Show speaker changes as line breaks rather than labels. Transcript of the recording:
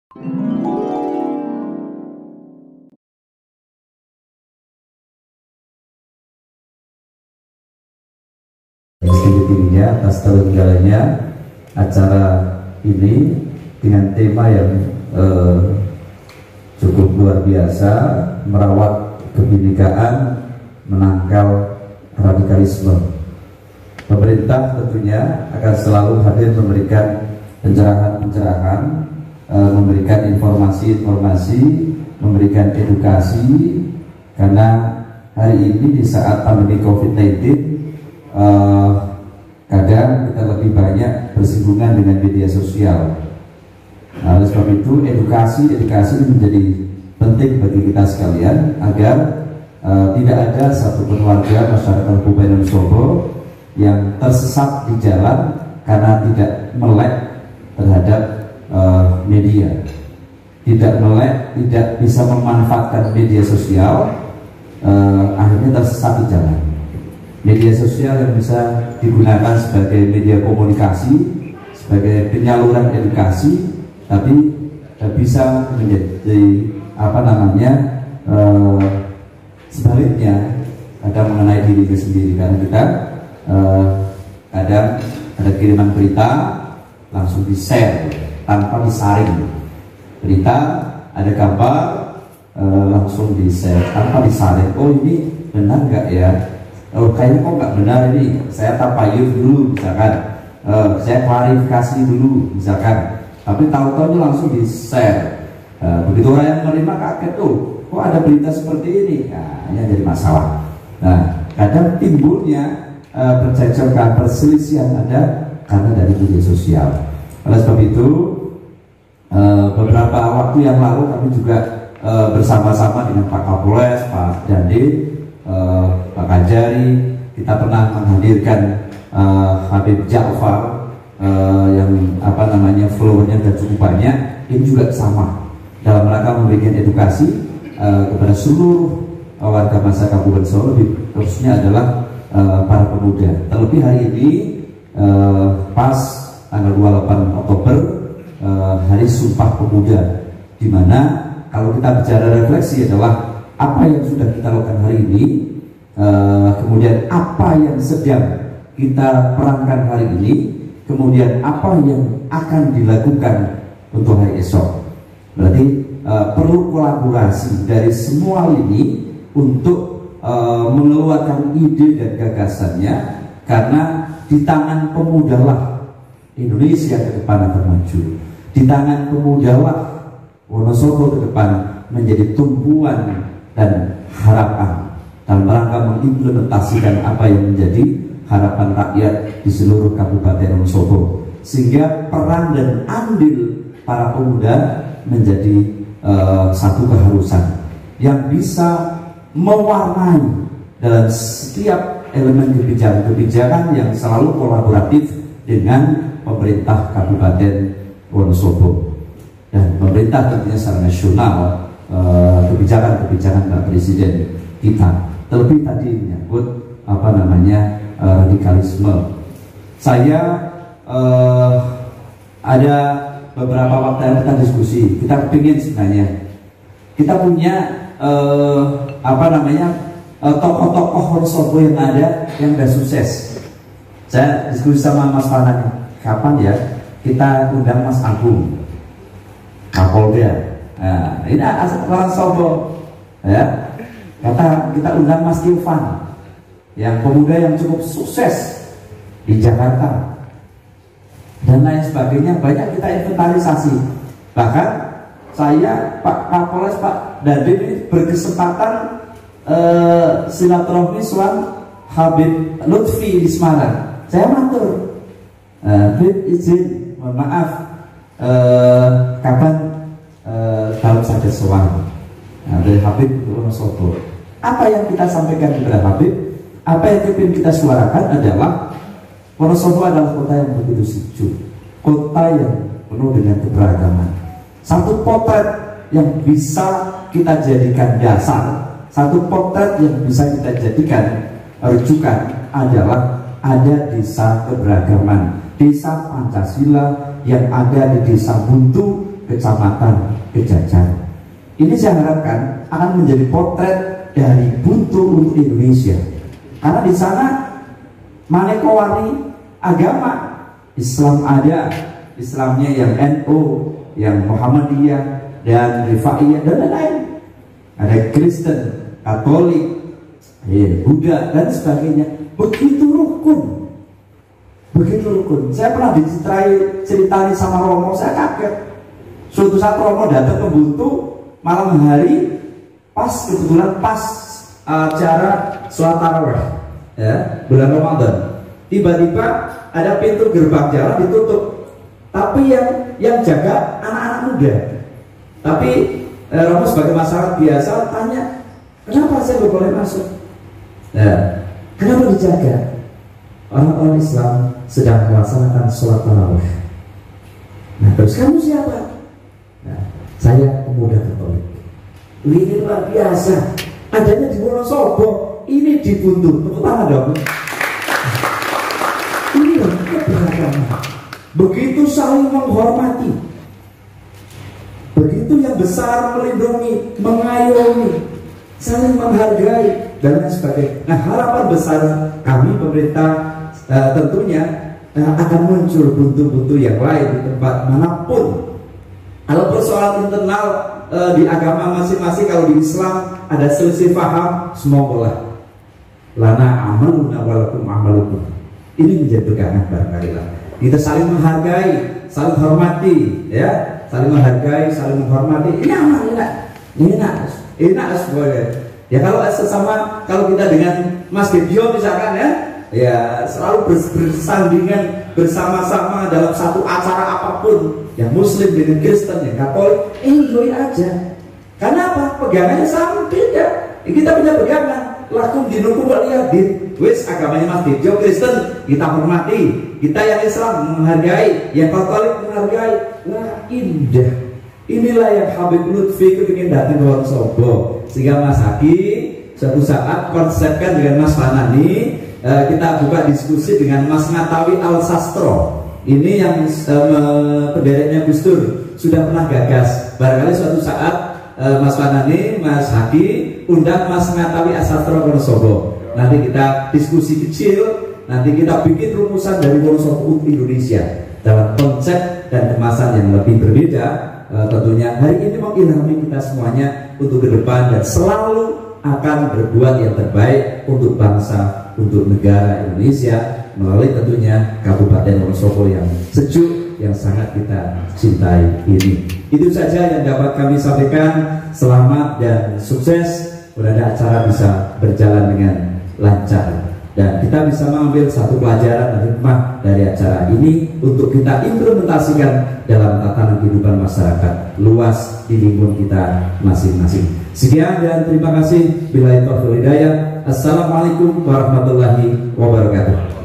Tinggi-tingginya atas terenggalanya acara ini dengan tema yang cukup luar biasa, merawat kebinekaan, menangkal radikalisme. Pemerintah tentunya akan selalu hadir memberikan pencerahan-pencerahan, memberikan informasi-informasi, memberikan edukasi, karena hari ini di saat pandemi COVID-19 kadang kita lebih banyak bersinggungan dengan media sosial. Oleh sebab itu edukasi menjadi penting bagi kita sekalian agar tidak ada satupun warga masyarakat Kabupaten Wonosobo yang tersesat di jalan karena tidak melek terhadap media, tidak melek, tidak bisa memanfaatkan media sosial, akhirnya tersesat di jalan. Media sosial yang bisa digunakan sebagai media komunikasi, sebagai penyaluran edukasi, tapi bisa menjadi sebaliknya, ada mengenai dirinya sendiri, karena kita kadang ada kiriman berita langsung di-share tanpa disaring, berita ada gambar langsung di-share tanpa disaring. Oh, ini benar nggak ya? Oh, kayaknya kok nggak benar ini, saya tapayun dulu misalkan, saya klarifikasi dulu misalkan, tapi tahu-tahu langsung di-share. Begitu orang yang menerima kaget, tuh kok ada berita seperti ini, nah ini jadi masalah. Nah, kadang timbulnya percekcokan, perselisihan ada karena dari media sosial. Oleh sebab itu beberapa waktu yang lalu kami juga bersama-sama dengan Pak Kapolres, Pak Dandim, Pak Kajari, kita pernah menghadirkan Habib Ja'far yang followernya sudah cukup banyak. Ini juga sama dalam rangka memberikan edukasi kepada seluruh warga masyarakat Kabupaten Solo, khususnya adalah para pemuda. Terlebih hari ini pas tanggal 28 Oktober Hari Sumpah Pemuda, di mana kalau kita bicara refleksi adalah apa yang sudah kita lakukan hari ini, kemudian apa yang sedang kita perankan hari ini, kemudian apa yang akan dilakukan untuk hari esok. Berarti perlu kolaborasi dari semua lini untuk mengeluarkan ide dan gagasannya, karena di tangan pemuda lah Indonesia ke depan akan maju. Di tangan pemuda lah Wonosobo ke depan menjadi tumpuan dan harapan dalam rangka mengimplementasikan apa yang menjadi harapan rakyat di seluruh Kabupaten Wonosobo, sehingga peran dan andil para pemuda menjadi satu keharusan yang bisa mewarnai dalam setiap elemen kebijakan yang selalu kolaboratif dengan pemerintah Kabupaten Wonosobo dan pemerintah tentunya secara nasional. Kebijakan-kebijakan Pak Presiden kita, terlebih tadi menyangkut radikalisme. Saya ada beberapa waktu yang kita diskusi, kita ingin sebenarnya kita punya tokoh-tokoh Wonosobo yang ada yang sudah sukses. Saya diskusi sama Mas Farhan, kapan ya kita undang Mas Agung Kapolda. Nah, ini orang Sobo, ya. Kata kita undang Mas Irfan, yang pemuda yang cukup sukses di Jakarta dan lain sebagainya. Banyak kita inventarisasi. Bahkan saya, Pak Kapolres, Pak Dandim ini berkesempatan silaturahmi soal Habib Lutfi di Semarang. Saya matur, Habib izin, mohon maaf, kapan dalam saja soal dari Habib Wonosobo. Apa yang kita sampaikan kepada Habib, apa yang ingin kita suarakan adalah Wonosobo adalah kota yang begitu sejuk, kota yang penuh dengan keberagaman. Satu potret yang bisa kita jadikan dasar, satu potret yang bisa kita jadikan rujukan adalah ada desa keberagaman, desa Pancasila yang ada di Desa Buntu, kecamatan, kejajar. Ini saya harapkan akan menjadi potret dari Buntu untuk Indonesia. Karena di sana maneka warni agama, Islam ada, Islamnya yang NU, yang Muhammadiyah dan Rifaiyah dan lain-lain. Ada Kristen, Katolik, Buddha dan sebagainya. Begitu rukun. Begitu rukun. Saya pernah ceritani sama Romo, saya kaget. Suatu saat Romo datang ke Buntu malam hari, kebetulan pas acara sholat tarawih, ya, bulan Ramadan. Tiba-tiba ada pintu gerbang jalan ditutup, tapi yang jaga anak-anak muda. Tapi Romo sebagai masyarakat biasa tanya, kenapa saya nggak boleh masuk? Ya, kenapa dijaga? Orang-orang Islam sedang melaksanakan sholat tarawih. Nah, terus kamu siapa? Nah, saya pemuda Katolik. Ini luar biasa. Adanya di Wonosobo, ini di Buntu. Tepuk tangan dong. Ini loh keberagaman. Begitu saling menghormati, begitu yang besar melindungi, mengayomi, saling menghargai dan lain sebagainya. Nah, harapan besar kami pemerintah tentunya akan muncul buntu-buntu yang lain di tempat manapun. Kalau persoalan internal di agama masing-masing, kalau di Islam ada selisih paham, semoga lana amaluna walakum amalukum. Ini menjadi pegangan barangkali lah. Kita saling menghargai, saling hormati, ya, saling menghargai, saling menghormati. Ini aman, enak semuanya. Ya kalau sesama, kalau kita dengan Mas Gebio misalkan, ya selalu bersandingan bersama-sama dalam satu acara apapun, yang Muslim dengan Kristen, yang Katolik, enjoy aja. Karena apa? Pegangannya sama, beda. Kita punya pegangan. Lakum dinukum waliyadin. Wis agamanya Mas Gebio Kristen, kita hormati. Kita yang Islam menghargai, yang Katolik menghargai. Wah, indah. Inilah yang Habib Lutfi kepingin datang ke Wonosobo, sehingga Mas Haki suatu saat konsepkan dengan Mas Fanani, kita buka diskusi dengan Mas Ngatawi Al Sastro. Ini yang pendereknya Gus Dur sudah pernah gagas. Barangkali suatu saat Mas Fanani, Mas Haki undang Mas Ngatawi Al Sastro Wonosobo. Nanti kita diskusi kecil, nanti kita bikin rumusan dari Wonosobo untuk Indonesia dalam konsep dan kemasan yang lebih berbeda. Tentunya hari ini mengilhami kita semuanya untuk ke depan dan selalu akan berbuat yang terbaik untuk bangsa, untuk negara Indonesia melalui tentunya Kabupaten Wonosobo yang sejuk, yang sangat kita cintai ini. Itu saja yang dapat kami sampaikan. Selamat dan sukses. Mudah-mudahan acara bisa berjalan dengan lancar dan kita bisa mengambil satu pelajaran dan hikmah dari acara ini untuk kita implementasikan dalam tatanan kehidupan masyarakat luas di lingkungan kita masing-masing. Sekian dan terima kasih. Billahi taufiq wal hidayah. Assalamualaikum warahmatullahi wabarakatuh.